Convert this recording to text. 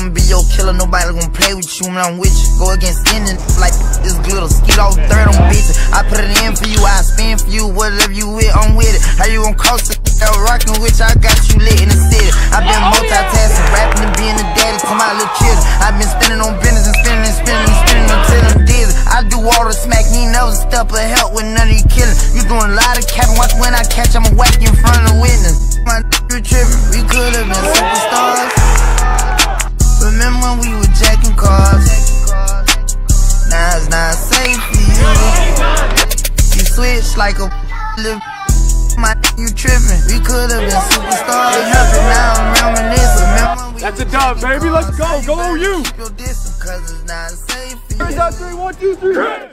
I'ma be your killer, nobody gon' play with you when I'm with you. Go against any like this glitter, skeet all third on bitches. I put it in for you, I spin for you, whatever you with, I'm with it. How you gon' cross it? Rockin' with you, I got you lit in the city. I been multitasking, rapping and being a daddy to my little kids. I been spending on business and spending until I'm dizzy. I do all the smack, you ain't never step or help with none of you killing. You doing a lot of capping, watch when I catch, I'ma whack you in front of the witness. My you trippin', we could've been superstars. Remember when we were jacking cars? Now it's not safe for you. You switch like a little. My you trippin', we could've been superstars. Now I'm reminiscing. That's a dub, baby. Let's go. Go you. Cause it's not safe for you. 3, 1, 2, 3.